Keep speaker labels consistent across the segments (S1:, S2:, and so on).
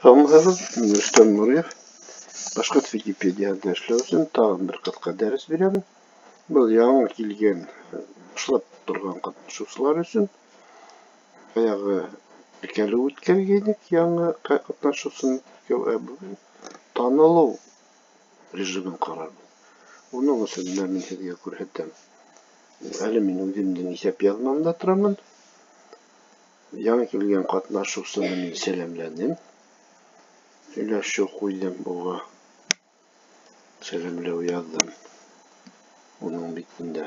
S1: Саламатсызбы, мен Рустам Нуриев. Башкорт Википедияда эшләү өчен тагын бер кытка дәрес бирәм. Был яңа килгән эшләп торган катнашучылар өчен баягы икәле үткәргәнек яңа катнашучыны бүген танылу режимын карарбыз. Уның өчен мен сезгә күрсәтәм. Әле мин үземнең исәп язмамда торамын. Яңа килгән катнашучыны мин сәламләдем. Сөйләшү куйдым буга. Сәламләү яздым. Уның битендә.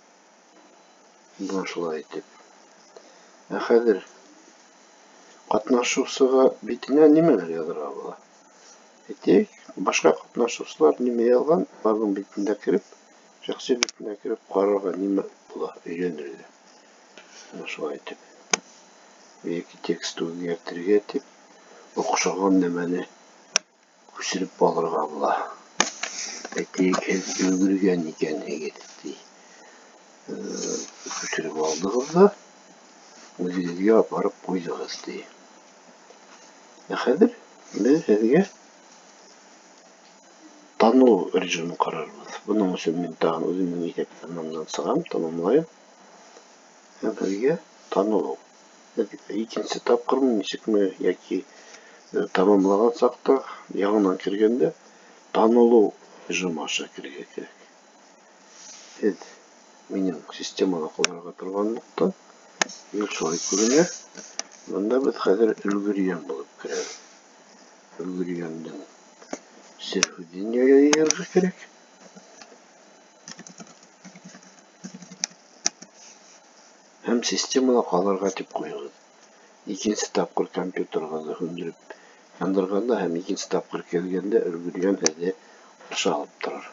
S1: Бу шулай итеп. Хәзер катнашучыга битенә нимәләр язырга була? Әйтик, башка катнашучылар нимә язган, барның битендә кирип, шәхси битендә кирип карарга нимә була, өйрәнергә. Бу шулай итеп. Яки текстты үзгәртергә дип, охшаган нәмәне күчереп алырга була. Әйтик, өлгергән икәнлеген күчереп алдыгыз да, үзегезгә апарып куйдыгыз ди. Хәзер без сезгә танылу режимын карарбыз. Буның өчен мин тагын үземнең исәп язмамдан сыгам, тамамлайм. Безгә танылу. Икенче тапкырмы, ничекме, яки тамамлаган сакта, яңадан кергәндә танылу режимы аша кирергә кирәк. Минем системаны кулланырга торганлыктан, шулай күренә. Монда без хәзер өлгергән булып керәбез. Өлгергәндән сервидениягә язырга кирәк. Һәм системаны калырга дип куйгыз. Икенче тапкыр компьютерга хөндереп яндырганда һәм икенче тапкыр келгәндә өлгергән хәзер аша алып торыр.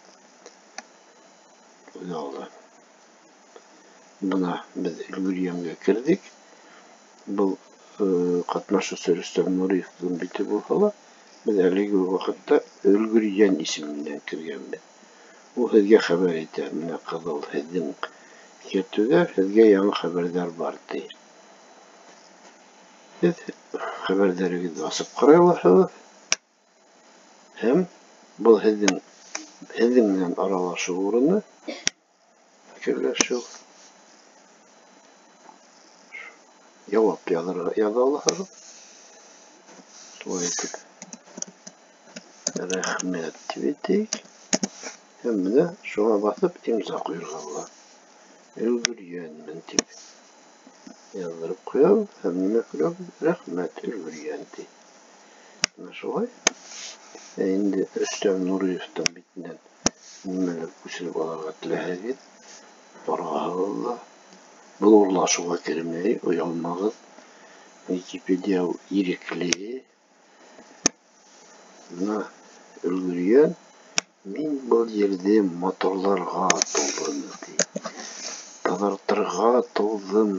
S1: Бuna biz өлгергәнгә кирдек. Бу катнашучы Рустам Нуриевның бите булса ла, без әлеге вакытта өлгергән исеменнән кергәнбез. Ул сезгә хәбәр итә, менә кызыл сезнең кертүгә сезгә яңа хәбәрдар бар ди. Сез хәбәрдарыгызны асып карый аласыз. Һәм бу сезнең белән аралашу урыны фикерләшү. Җавап яза аласыз. Шулай итеп. Рәхмәт дип. Һәм менә шуңа басып имза куярга була. Өлгергәнмен дип. Яздырып куябыз һәм нимә куябыз? Рәхмәт, өлгергән ди. Менә шулай. Инде Рустам Нуриевтың битеннән нимәләр күчереп алырга теләсәгез, барыгыз. Бұл урлашуға кермей, уялмағыз. Википедия ирекле. Мына өлгергән. Мин бұл жерде моторларға толдым. Тазартырга толдым.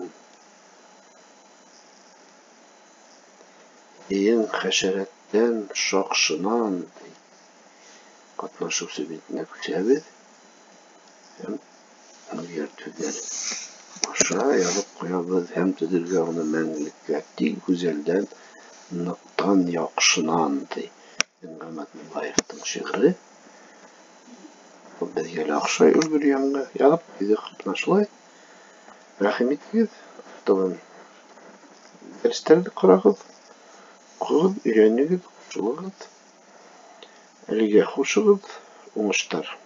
S1: Ең хәшәрәттән шакшынан. Катнашучы битенә күчәбез. Һәм үзгәртүләр аша язып куябыз һәм төзергә аны мәңгелеккә тик гүзәлдән ныктан яхшынан ди. Әнгәмәт Муллаевның шигыре. Бу безгә яхшы өлгергәнгә язып куйдык. Менә шулай. Рәхим итегез. Тагын дәресләрне карагыз. Укыгыз, өйрәнегез, шулыгыз. Әлегә хушыгыз, уңышлар.